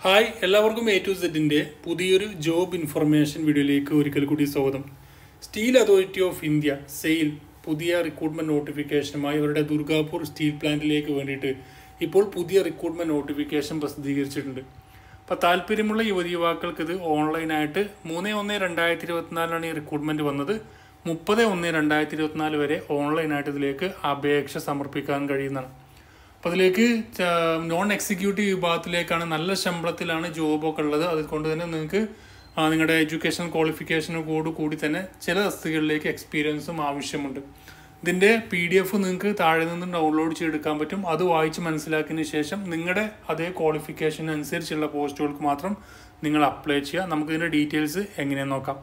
Hi എല്ലാവർക്കും A to Zന്റെ പുതിയൊരു job information വീഡിയോയിലേക്ക് ഒരിക്കൽ കൂടി സ്വാഗതം. Steel authority of India SAIL പുതിയ റിക്രൂട്ട്മെന്റ് നോട്ടിഫിക്കേഷനുമായി അവരുടെ ദുർഗാപൂർ സ്റ്റീൽ പ്ലാന്റിലേക്ക് വേണ്ടിയിട്ട് ഇപ്പോൾ പുതിയ റിക്രൂട്ട്മെന്റ് നോട്ടിഫിക്കേഷൻ പ്രസിദ്ധീകരിച്ചിട്ടുണ്ട്. അപ്പോൾ താല്പര്യമുള്ള യുവതിയുവാക്കൾക്ക് ഇത് ഓൺലൈനായിട്ട് 3/1/2024 ഈ റിക്രൂട്ട്മെന്റ് വന്നത്. 30/1/2024 വരെ ഓൺലൈനായിട്ട് ഇതിലേക്ക് അപേക്ഷ സമർപ്പിക്കാൻ കഴിയുന്നതാണ്. അപ്പോൾ അതിലേക്ക് നോൺ എക്സിക്യൂട്ടീവ് വിഭാഗത്തിലേക്കാണ്. നല്ല ശമ്പളത്തിലാണ് ജോബൊക്കെ ഉള്ളത്. അതുകൊണ്ട് തന്നെ നിങ്ങൾക്ക് നിങ്ങളുടെ എഡ്യൂക്കേഷൻ ക്വാളിഫിക്കേഷനോട് കൂടി തന്നെ ചില തസ്തികകളിലേക്ക് എക്സ്പീരിയൻസും ആവശ്യമുണ്ട്. ഇതിൻ്റെ PDF നിങ്ങൾക്ക് താഴെ നിന്ന് ഡൗൺലോഡ് ചെയ്തെടുക്കാൻ പറ്റും. അത് വായിച്ച് മനസ്സിലാക്കിയതിന് ശേഷം നിങ്ങളുടെ അതേ ക്വാളിഫിക്കേഷൻ അനുസരിച്ചുള്ള പോസ്റ്റുകൾക്ക് മാത്രം നിങ്ങൾ അപ്ലൈ ചെയ്യുക. നമുക്കിതിൻ്റെ ഡീറ്റെയിൽസ് എങ്ങനെയാണെന്ന് നോക്കാം.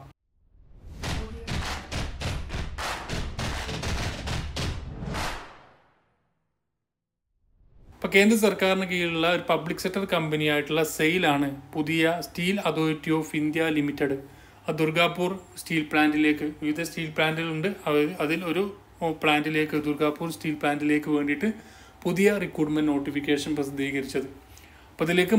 ഇപ്പോൾ കേന്ദ്ര സർക്കാരിന് കീഴിലുള്ള ഒരു പബ്ലിക് സെക്ടർ കമ്പനി ആയിട്ടുള്ള സെയിലാണ് പുതിയ steel authority of India limited Durgapur steel പ്ലാന്റിലേക്ക്, വിവിധ സ്റ്റീൽ പ്ലാന്റുകളുണ്ട്, അതിൽ ഒരു പ്ലാന്റിലേക്ക് ദുർഗാപൂർ സ്റ്റീൽ പ്ലാന്റിലേക്ക് വേണ്ടിയിട്ട് പുതിയ റിക്രൂട്ട്മെന്റ് നോട്ടിഫിക്കേഷൻ പ്രസിദ്ധീകരിച്ചത്. അപ്പോൾ ഇതിലേക്ക്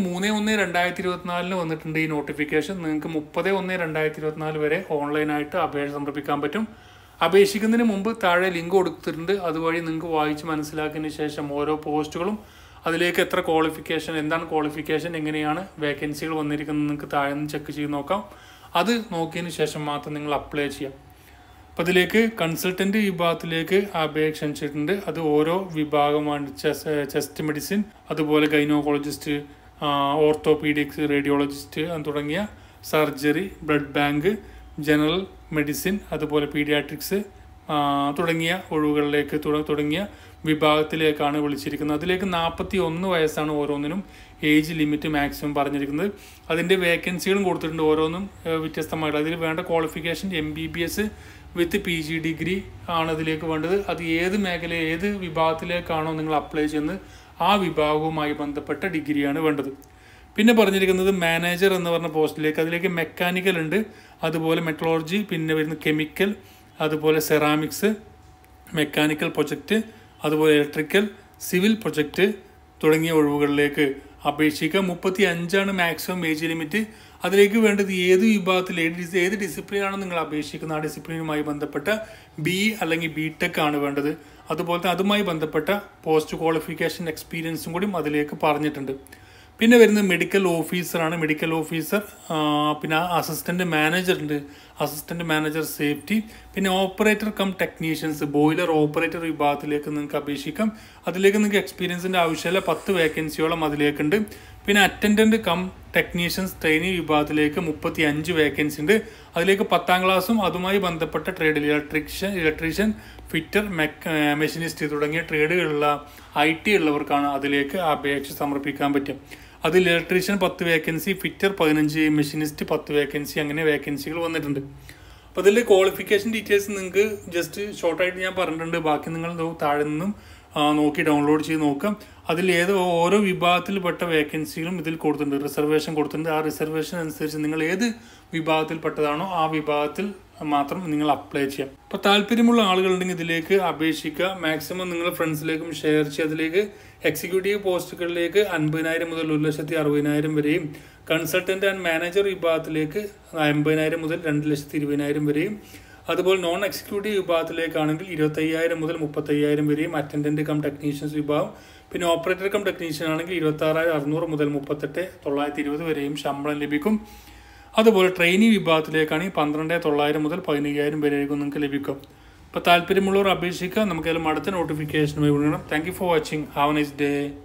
3/1/2024 വന്നിട്ടുണ്ട് ഈ നോട്ടിഫിക്കേഷൻ. നിങ്ങൾക്ക് 30/1/2024 വരെ ഓൺലൈനായിട്ട് അപേക്ഷ സമർപ്പിക്കാൻ പറ്റും. അപേക്ഷിക്കുന്നതിന് മുമ്പ് താഴെ ലിങ്ക് കൊടുത്തിട്ടുണ്ട്. അതുവഴി നിങ്ങൾക്ക് വായിച്ച് മനസ്സിലാക്കിയതിന് ശേഷം ഓരോ പോസ്റ്റുകളും അതിലേക്ക് എത്ര ക്വാളിഫിക്കേഷൻ, എന്താണ് ക്വാളിഫിക്കേഷൻ, എങ്ങനെയാണ് വേക്കൻസികൾ വന്നിരിക്കുന്നത് നിങ്ങൾക്ക് താഴെ നിന്ന് ചെക്ക് ചെയ്ത് നോക്കാം. അത് നോക്കിയതിന് ശേഷം മാത്രം നിങ്ങൾ അപ്ലൈ ചെയ്യാം. അപ്പോൾ ഇതിലേക്ക് കൺസൾട്ടൻറ്റ് വിഭാഗത്തിലേക്ക് അപേക്ഷ ക്ഷണിച്ചിട്ടുണ്ട്. അത് ഓരോ വിഭാഗമാണ്. ചെസ്റ്റ് മെഡിസിൻ, അതുപോലെ ഗൈനോക്കോളജിസ്റ്റ്, ഓർത്തോപീഡിക്സ്, റേഡിയോളജിസ്റ്റ് തുടങ്ങിയ surgery, blood bank, general medicine, അതുപോലെ പീഡിയാട്രിക്സ് തുടങ്ങിയ ഒഴിവുകളിലേക്ക് തുടങ്ങിയ വിഭാഗത്തിലേക്കാണ് വിളിച്ചിരിക്കുന്നത്. അതിലേക്ക് 41 വയസ്സാണ് ഓരോന്നിനും ഏജ് ലിമിറ്റ് മാക്സിമം പറഞ്ഞിരിക്കുന്നത്. അതിൻ്റെ വേക്കൻസികളും കൊടുത്തിട്ടുണ്ട്, ഓരോന്നും വ്യത്യസ്തമായിട്ട്. അതിൽ വേണ്ട qualification MBBS with PG degree ആണ് അതിലേക്ക് വേണ്ടത്. അത് ഏത് മേഖല, ഏത് വിഭാഗത്തിലേക്കാണോ നിങ്ങൾ അപ്ലൈ ചെയ്യുന്നത് ആ വിഭാഗവുമായി ബന്ധപ്പെട്ട ഡിഗ്രിയാണ് വേണ്ടത്. പിന്നെ പറഞ്ഞിരിക്കുന്നത് മാനേജർ എന്ന് പറഞ്ഞ പോസ്റ്റിലേക്ക്, അതിലേക്ക് മെക്കാനിക്കൽ ഉണ്ട്, അതുപോലെ മെറ്റലർജി, പിന്നെ വരുന്ന കെമിക്കൽ, അതുപോലെ സെറാമിക്സ്, മെക്കാനിക്കൽ പ്രൊജക്റ്റ്, അതുപോലെ ഇലക്ട്രിക്കൽ, സിവിൽ പ്രൊജക്റ്റ് തുടങ്ങിയ ഒഴിവുകളിലേക്ക് അപേക്ഷിക്കുക. 35 മാക്സിമം ഏജ് ലിമിറ്റ്. അതിലേക്ക് വേണ്ടത് ഏത് വിഭാഗത്തിൽ ഏത് ഡിസിപ്ലിനാണ് നിങ്ങൾ അപേക്ഷിക്കുന്നത് ആ ഡിസിപ്ലിനുമായി ബന്ധപ്പെട്ട BE അല്ലെങ്കിൽ BTech ആണ് വേണ്ടത്. അതുപോലെ തന്നെ അതുമായി ബന്ധപ്പെട്ട പോസ്റ്റ് ക്വാളിഫിക്കേഷൻ എക്സ്പീരിയൻസും കൂടി അതിലേക്ക് പറഞ്ഞിട്ടുണ്ട്. പിന്നെ വരുന്നത് മെഡിക്കൽ ഓഫീസറാണ്. മെഡിക്കൽ ഓഫീസർ, പിന്നെ അസിസ്റ്റൻറ്റ് മാനേജർ ഉണ്ട്, അസിസ്റ്റൻറ്റ് മാനേജർ സേഫ്റ്റി, പിന്നെ operator cum technicians, boiler operator വിഭാഗത്തിലേക്ക് നിങ്ങൾക്ക് അപേക്ഷിക്കാം. അതിലേക്ക് നിങ്ങൾക്ക് എക്സ്പീരിയൻസിൻ്റെ ആവശ്യമില്ല. 10 വേക്കൻസിയോളം അതിലേക്കുണ്ട്. പിന്നെ അറ്റൻഡൻറ്റ് കം ടെക്നീഷ്യൻസ് ട്രെയിനി വിഭാഗത്തിലേക്ക് 35 വേക്കൻസി ഉണ്ട്. അതിലേക്ക് 10ാം ക്ലാസ്സും അതുമായി ബന്ധപ്പെട്ട ട്രേഡിൽ ഇലക്ട്രീഷ്യൻ, ഫിറ്റർ, മെഷീനിസ്റ്റ് തുടങ്ങിയ ട്രേഡുകളുള്ള IT ഉള്ളവർക്കാണ് അതിലേക്ക് അപേക്ഷ സമർപ്പിക്കാൻ പറ്റും. അതിൽ electrician 10 vacancy, fitter 15, machinist 10 vacancy, അങ്ങനെ വേക്കൻസികൾ വന്നിട്ടുണ്ട്. അപ്പോൾ അതിൽ ക്വാളിഫിക്കേഷൻ ഡീറ്റെയിൽസ് നിങ്ങൾക്ക് ജസ്റ്റ് ഷോർട്ടായിട്ട് ഞാൻ പറഞ്ഞിട്ടുണ്ട്. ബാക്കി നിങ്ങൾ താഴെ നിന്നും നോക്കി ഡൗൺലോഡ് ചെയ്ത് നോക്കാം. അതിൽ ഓരോ വിഭാഗത്തിൽപ്പെട്ട വേക്കൻസികളും ഇതിൽ കൊടുത്തിട്ടുണ്ട്, റിസർവേഷൻ കൊടുത്തിട്ടുണ്ട്. ആ റിസർവേഷൻ അനുസരിച്ച് നിങ്ങൾ ഏത് വിഭാഗത്തിൽപ്പെട്ടതാണോ ആ വിഭാഗത്തിൽ മാത്രം നിങ്ങൾ അപ്ലൈ ചെയ്യാം. അപ്പോൾ താല്പര്യമുള്ള ആളുകളുണ്ടെങ്കിൽ ഇതിലേക്ക് അപേക്ഷിക്കുക. മാക്സിമം നിങ്ങൾ ഫ്രണ്ട്സിലേക്കും ഷെയർ ചെയ്യുക. അതിലേക്ക് എക്സിക്യൂട്ടീവ് പോസ്റ്റുകളിലേക്ക് 50,000 മുതൽ 1,60,000 വരെയും, കൺസൾട്ടൻറ്റ് ആൻഡ് മാനേജർ വിഭാഗത്തിലേക്ക് 50,000 മുതൽ 2,20,000 വരെയും, അതുപോലെ നോൺ എക്സിക്യൂട്ടീവ് വിഭാഗത്തിലേക്കാണെങ്കിൽ 25,000 മുതൽ 35,000 വരെയും, അറ്റൻഡൻറ്റ് കം ടെക്നീഷ്യൻസ് വിഭാഗം, പിന്നെ ഓപ്പറേറ്റർ കം ടെക്നീഷ്യൻ ആണെങ്കിൽ 26,600 മുതൽ 38,920 വരെയും ശമ്പളം ലഭിക്കും. അതുപോലെ ട്രെയിനി വിഭാഗത്തിലേക്കാണെങ്കിൽ 12,900 മുതൽ 15,000 വരെയായിരിക്കും നിങ്ങൾക്ക് ലഭിക്കും. അപ്പോൾ താല്പര്യമുള്ളവർ അപേക്ഷിക്കുക. നമുക്കതിലും അടുത്ത നോട്ടിഫിക്കേഷനുമായി വിടണം. Thank you for watching. Have a nice day.